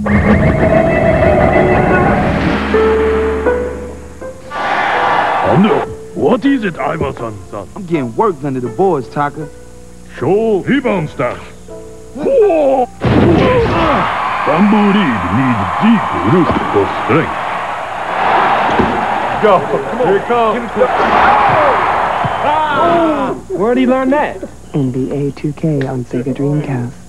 What is it, Iverson-san? I'm getting worked under the boards, Taka. Show rebound stance. Bamboo reed needs deep root for strength. Go. Here it comes. Where'd he learn that? NBA 2K on Sega Dreamcast.